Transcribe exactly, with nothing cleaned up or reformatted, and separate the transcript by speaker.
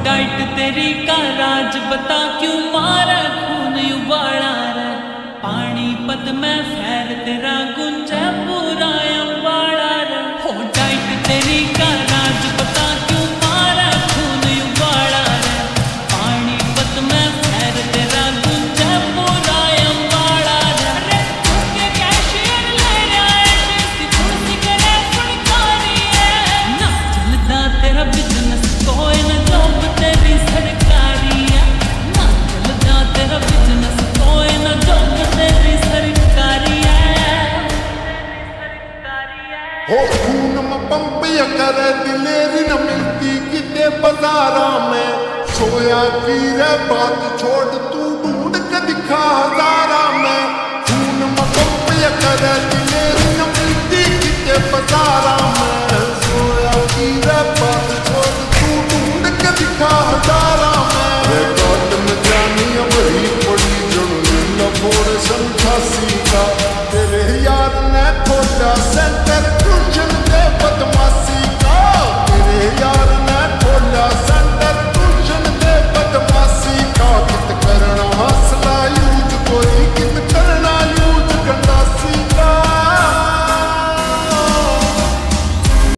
Speaker 1: Diet तेरी का राज बता क्यों मारा खून उबाला रे। पानीपत में फैर तेरा गुंजा पूरा अम्बाड़ा रे। हो डाइट तेरी का राज बता क्यों मारा खून उबाला रे। पानीपत में फैर तेरा गुंजा पूरा अम्बाड़ा रे। तुझे कैशियर ले रहा है सी कुर्सी करे फुलकारी है ना। चलदा तेरा बिजनेस कोई न जॉब तेरी सरकारी है ना। चलदा तेरा बिजनेस कोई न जॉब तेरी सरकारी है।
Speaker 2: हो खून में पंप या करे दिलेरी न मिलती किते बाजारा में। सोया की रे बात छोड़ तू ढूंढ के दिखा हजारा में। खून में पंप या करे दिलेरी न मिलती किते बाजारा में।